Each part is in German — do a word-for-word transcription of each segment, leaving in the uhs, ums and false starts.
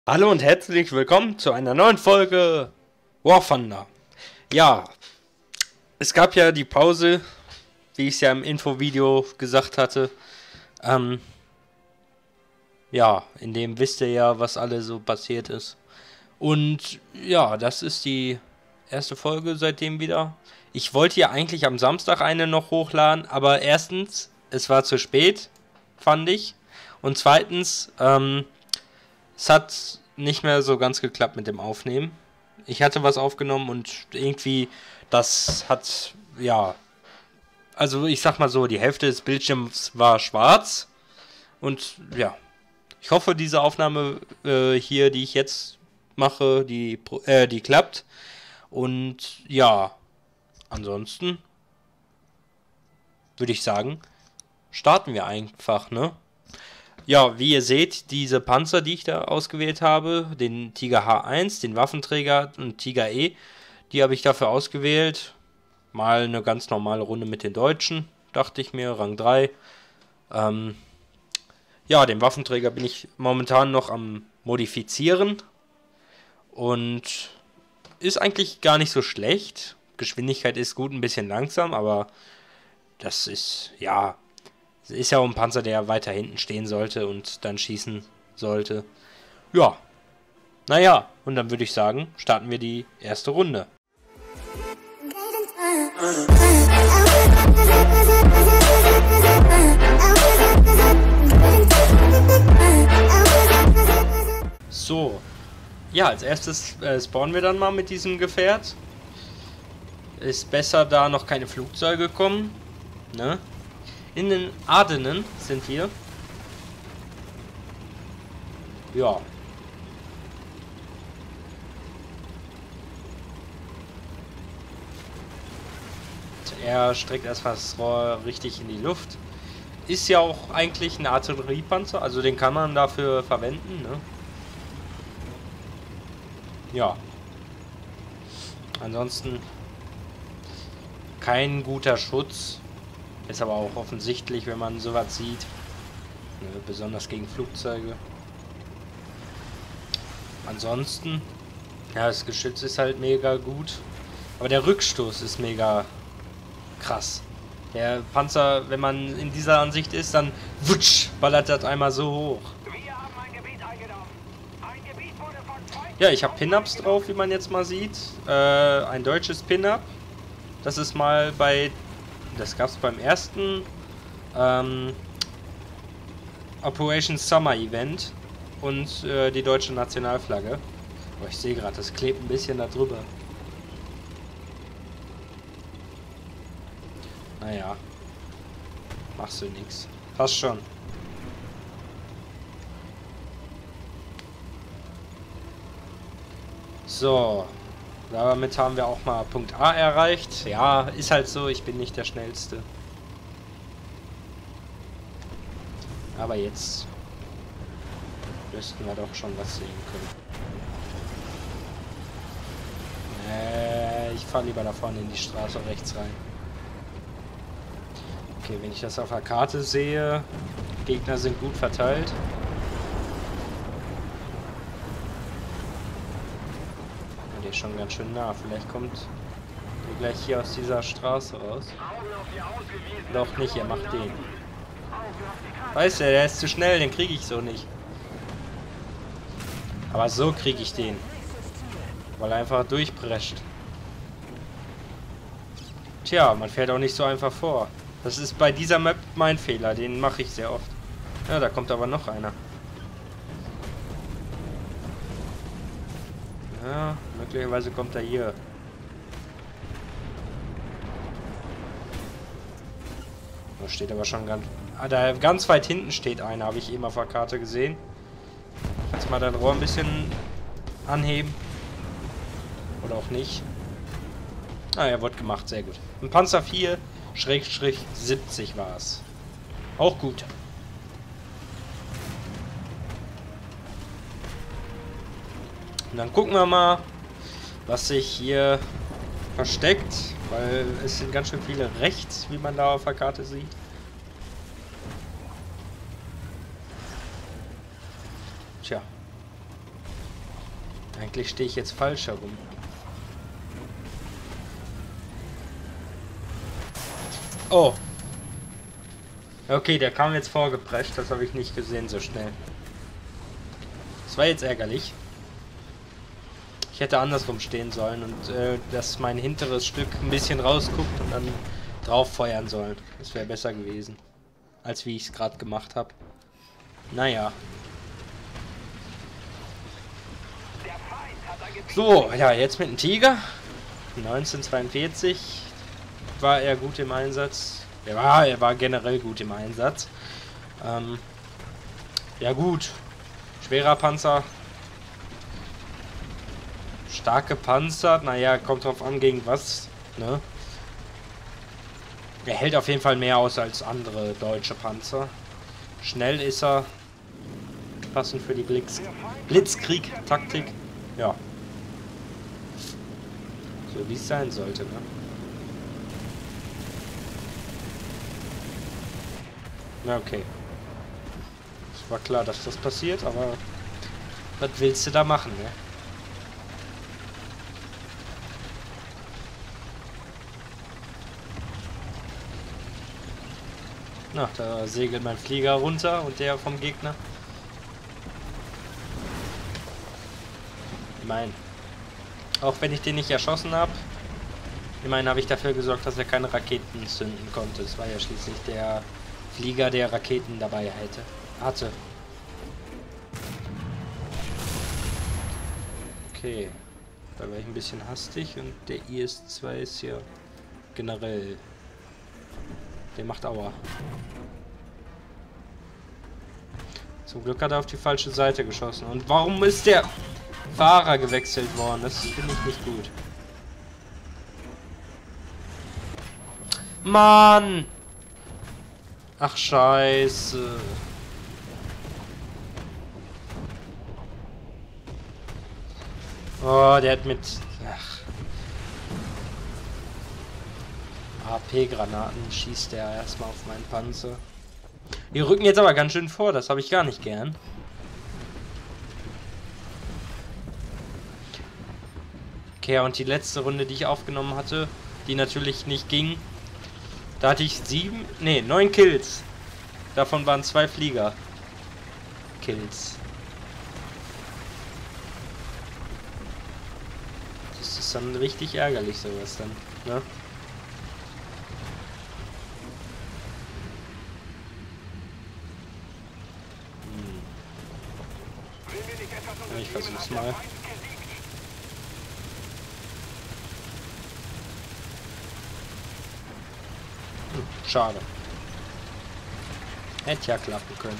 Hallo und herzlich willkommen zu einer neuen Folge War Thunder. Ja, es gab ja die Pause, wie ich es ja im Infovideo gesagt hatte. Ähm, ja, in dem wisst ihr ja, was alles so passiert ist. Und ja, das ist die erste Folge seitdem wieder. Ich wollte ja eigentlich am Samstag eine noch hochladen, aber erstens, es war zu spät, fand ich. Und zweitens, ähm, es hat nicht mehr so ganz geklappt mit dem Aufnehmen. Ich hatte was aufgenommen und irgendwie, das hat, ja, also ich sag mal so, die Hälfte des Bildschirms war schwarz. Und ja, ich hoffe, diese Aufnahme äh, hier, die ich jetzt mache, die, äh, die klappt. Und ja, ansonsten würde ich sagen, starten wir einfach, ne? Ja, wie ihr seht, diese Panzer, die ich da ausgewählt habe, den Tiger H eins, den Waffenträger und Tiger E, die habe ich dafür ausgewählt. Mal eine ganz normale Runde mit den Deutschen, dachte ich mir, Rang drei. Ähm, ja, den Waffenträger bin ich momentan noch am Modifizieren. Und ist eigentlich gar nicht so schlecht. Geschwindigkeit ist gut, ein bisschen langsam, aber das ist, ja... Ist ja auch ein Panzer, der weiter hinten stehen sollte und dann schießen sollte. Ja. Naja, und dann würde ich sagen, starten wir die erste Runde. So. Ja, als erstes äh, spawnen wir dann mal mit diesem Gefährt. Ist besser, da noch keine Flugzeuge kommen. Ne? In den Ardenen sind wir. Ja. Er streckt erstmal das Rohr richtig in die Luft. Ist ja auch eigentlich ein Artilleriepanzer, also den kann man dafür verwenden, ne? Ja. Ansonsten kein guter Schutz. Ist aber auch offensichtlich, wenn man sowas sieht. Ne, besonders gegen Flugzeuge. Ansonsten, ja, das Geschütz ist halt mega gut. Aber der Rückstoß ist mega krass. Der Panzer, wenn man in dieser Ansicht ist, dann wutsch, ballert das einmal so hoch. Ja, ich habe Pin-Ups drauf, wie man jetzt mal sieht. Äh, ein deutsches Pin-Up. Das ist mal bei... Das gab es beim ersten ähm, Operation Summer Event und äh, die deutsche Nationalflagge. Oh, ich sehe gerade, das klebt ein bisschen da drüber. Naja, machst du nix. Passt schon. So. Damit haben wir auch mal Punkt A erreicht. Ja, ist halt so, ich bin nicht der Schnellste. Aber jetzt müssten wir doch schon was sehen können. Äh, ich fahre lieber da vorne in die Straße rechts rein. Okay, wenn ich das auf der Karte sehe, Gegner sind gut verteilt. Schon ganz schön nah. Vielleicht kommt er gleich hier aus dieser Straße raus. Doch nicht, er macht den. Weißt du, der ist zu schnell, den kriege ich so nicht. Aber so kriege ich den. Weil er einfach durchprescht. Tja, man fährt auch nicht so einfach vor. Das ist bei dieser Map mein Fehler, den mache ich sehr oft. Ja, da kommt aber noch einer. Ja, möglicherweise kommt er hier. Da steht aber schon ganz... Ah, da ganz weit hinten steht einer, habe ich eben auf der Karte gesehen. Kannst mal dein Rohr ein bisschen anheben. Oder auch nicht. Ah, er wurde gemacht, sehr gut. Ein Panzer vier siebzig war es. Auch gut. Und dann gucken wir mal, was sich hier versteckt, weil es sind ganz schön viele rechts, wie man da auf der Karte sieht. Tja. Eigentlich stehe ich jetzt falsch herum. Oh. Okay, der kam jetzt vorgeprescht. Das habe ich nicht gesehen so schnell. Das war jetzt ärgerlich. Ich hätte andersrum stehen sollen und äh, dass mein hinteres Stück ein bisschen rausguckt und dann drauf feuern sollen. Das wäre besser gewesen, als wie ich es gerade gemacht habe. Naja. So, ja, jetzt mit dem Tiger. neunzehnhundertzweiundvierzig war er gut im Einsatz. Er war, er war generell gut im Einsatz. Ähm, ja gut. Schwerer Panzer. Starke Panzer. Naja, kommt drauf an, gegen was. Ne? Er hält auf jeden Fall mehr aus als andere deutsche Panzer. Schnell ist er. Passend für die Blitz Blitzkrieg-Taktik. Ja. So wie es sein sollte, ne? Na okay. Es war klar, dass das passiert, aber was willst du da machen, ne? Na, da segelt mein Flieger runter und der vom Gegner. Ich meine, auch wenn ich den nicht erschossen habe, immerhin habe ich dafür gesorgt, dass er keine Raketen zünden konnte. Es war ja schließlich der Flieger, der Raketen dabei hätte, hatte. Okay, da war ich ein bisschen hastig und der I S zwei ist ja generell... Der macht Aua. Zum Glück hat er auf die falsche Seite geschossen. Und warum ist der Fahrer gewechselt worden? Das finde ich nicht gut. Mann! Ach, scheiße. Oh, der hat mit... Ach. A P-Granaten schießt der erstmal auf meinen Panzer. Wir rücken jetzt aber ganz schön vor, das habe ich gar nicht gern. Okay, und die letzte Runde, die ich aufgenommen hatte, die natürlich nicht ging, da hatte ich sieben, nee, neun Kills. Davon waren zwei Flieger. Kills. Das ist dann richtig ärgerlich, sowas dann, ne? Ich versuch's mal. Hm, schade. Hätte ja klappen können.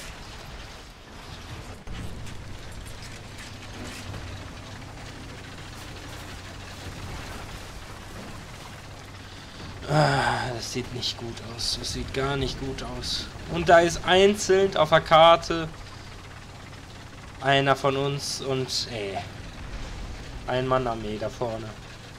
Ah, das sieht nicht gut aus. Das sieht gar nicht gut aus. Und da ist einzeln auf der Karte einer von uns und ey, ein Mann-Armee da vorne.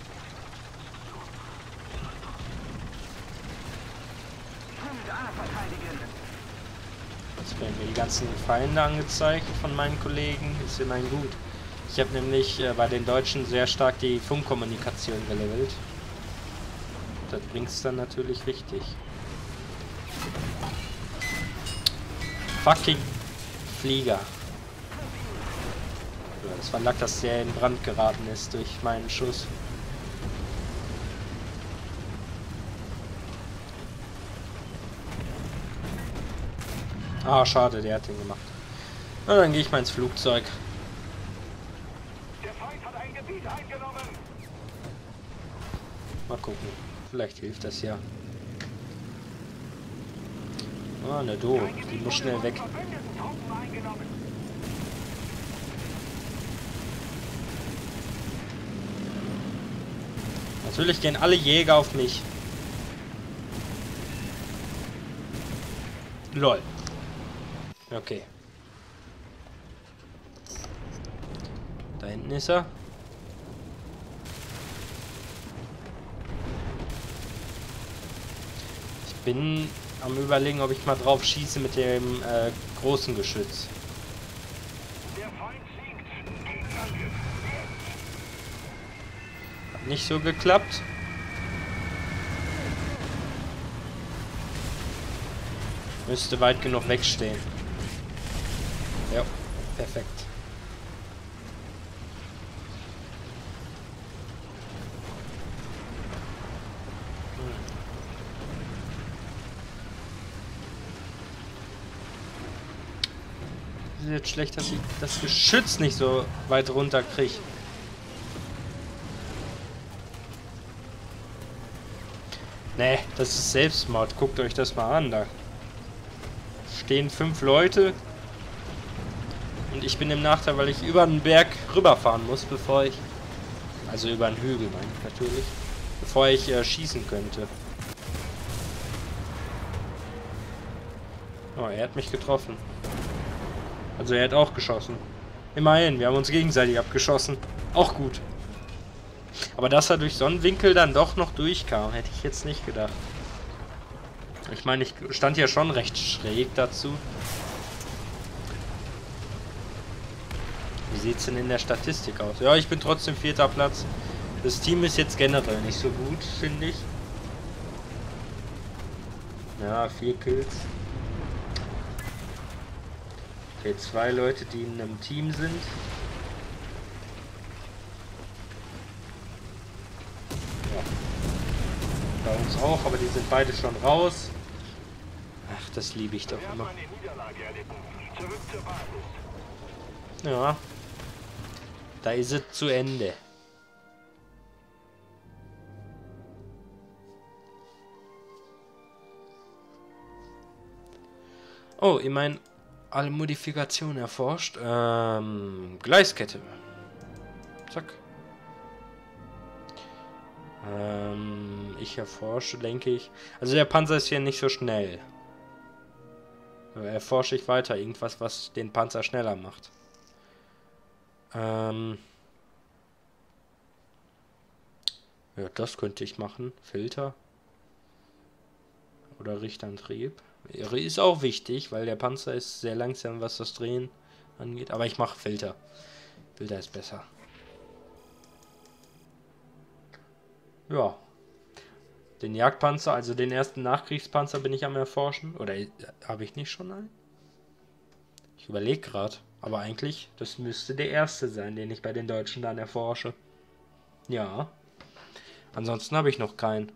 Jetzt werden mir die ganzen Feinde angezeigt von meinen Kollegen. Ist immerhin gut. Ich habe nämlich äh, bei den Deutschen sehr stark die Funkkommunikation gelevelt. Das bringt es dann natürlich richtig. Fucking Flieger. Es war Lack, dass der in Brand geraten ist durch meinen Schuss. Ah, schade, der hat den gemacht. Na, dann gehe ich mal ins Flugzeug. Der Feind hat ein Gebiet eingenommen. Mal gucken. Vielleicht hilft das ja. Ah, ne, do. Die muss schnell weg. Natürlich gehen alle Jäger auf mich. Lol. Okay. Da hinten ist er. Ich bin am Überlegen, ob ich mal drauf schieße mit dem äh, großen Geschütz. Der Feind siegt. Gegenangriff. nicht so geklappt. Müsste weit genug wegstehen. Ja, perfekt. Ist jetzt schlecht, dass ich das Geschütz nicht so weit runter kriege. Nee, das ist Selbstmord. Guckt euch das mal an. Da stehen fünf Leute. Und ich bin im Nachteil, weil ich über den Berg rüberfahren muss, bevor ich... Also über den Hügel, meine ich natürlich. Bevor ich äh, schießen könnte. Oh, er hat mich getroffen. Also er hat auch geschossen. Immerhin, wir haben uns gegenseitig abgeschossen. Auch gut. Aber dass er durch so einen Winkel dann doch noch durchkam, hätte ich jetzt nicht gedacht. Ich meine, ich stand ja schon recht schräg dazu. Wie sieht es denn in der Statistik aus? Ja, ich bin trotzdem vierter Platz. Das Team ist jetzt generell nicht so gut, finde ich. Ja, vier Kills. Okay, zwei Leute, die in einem Team sind. Ja. Bei uns auch, aber die sind beide schon raus. Ach, das liebe ich doch immer. Ja. Da ist es zu Ende. Oh, ich meine, alle Modifikationen erforscht. Ähm, Gleiskette. Zack. Ähm, ich erforsche, denke ich. Also der Panzer ist hier nicht so schnell. Erforsche ich weiter irgendwas, was den Panzer schneller macht. Ähm. Ja, das könnte ich machen. Filter. Oder Richtantrieb. Ist auch wichtig, weil der Panzer ist sehr langsam, was das Drehen angeht. Aber ich mache Filter. Filter ist besser. Ja. Den Jagdpanzer, also den ersten Nachkriegspanzer bin ich am erforschen. Oder habe ich nicht schon einen? Ich überlege gerade. Aber eigentlich, das müsste der erste sein, den ich bei den Deutschen dann erforsche. Ja. Ansonsten habe ich noch keinen.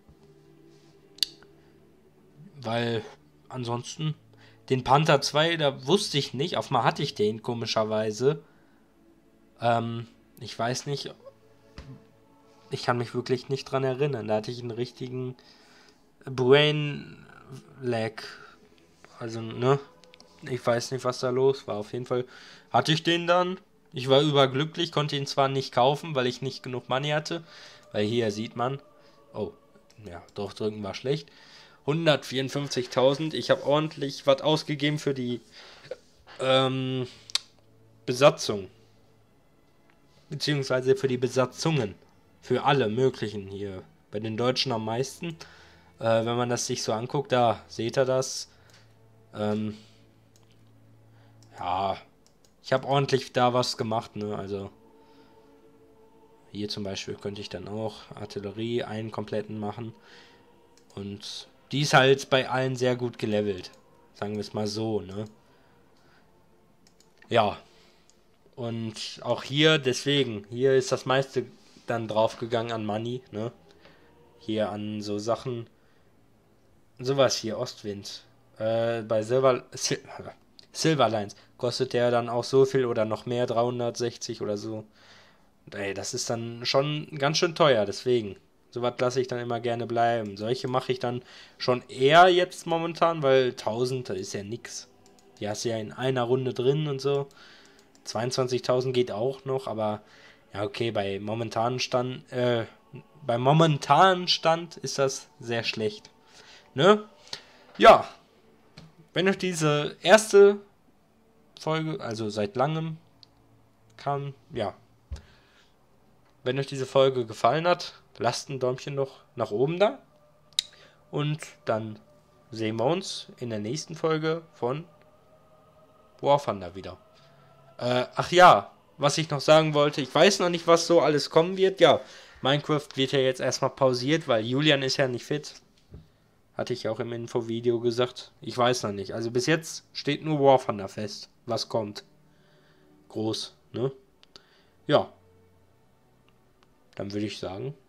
Weil... Ansonsten, den Panther zwei, da wusste ich nicht. Auf mal hatte ich den, komischerweise. Ähm, ich weiß nicht. Ich kann mich wirklich nicht dran erinnern. Da hatte ich einen richtigen Brain Lag. Also, ne? Ich weiß nicht, was da los war. Auf jeden Fall hatte ich den dann. Ich war überglücklich, konnte ihn zwar nicht kaufen, weil ich nicht genug Money hatte. Weil hier sieht man. Oh, ja, durchdrücken war schlecht. hundertvierundfünfzigtausend. Ich habe ordentlich was ausgegeben für die ähm, Besatzung. Beziehungsweise für die Besatzungen. Für alle möglichen hier. Bei den Deutschen am meisten. Äh, wenn man das sich so anguckt, da seht ihr das. Ähm, ja, ich habe ordentlich da was gemacht, ne? Also hier zum Beispiel könnte ich dann auch Artillerie einen kompletten machen. Und die ist halt bei allen sehr gut gelevelt. Sagen wir es mal so, ne? Ja. Und auch hier, deswegen, hier ist das meiste dann draufgegangen an Money, ne? Hier an so Sachen. Sowas hier, Ostwind. Äh, bei Silver, Sil Silverlines kostet der dann auch so viel oder noch mehr, dreihundertsechzig oder so. Und ey, das ist dann schon ganz schön teuer, deswegen. Sowas lasse ich dann immer gerne bleiben. Solche mache ich dann schon eher jetzt momentan, weil tausend, das ist ja nix. Die hast du ja in einer Runde drin und so. zweiundzwanzigtausend geht auch noch, aber ja, okay, bei momentanen Stand, äh, beim momentanen Stand ist das sehr schlecht. Ne? Ja. Wenn euch diese erste Folge, also seit langem kam, ja. Wenn euch diese Folge gefallen hat, lasst ein Däumchen noch nach oben da. Und dann sehen wir uns in der nächsten Folge von War Thunder wieder. Äh, ach ja, was ich noch sagen wollte, ich weiß noch nicht, was so alles kommen wird. Ja, Minecraft wird ja jetzt erstmal pausiert, weil Julian ist ja nicht fit. Hatte ich auch im Infovideo gesagt. Ich weiß noch nicht. Also bis jetzt steht nur War Thunder fest, was kommt. Groß, ne? Ja. Dann würde ich sagen,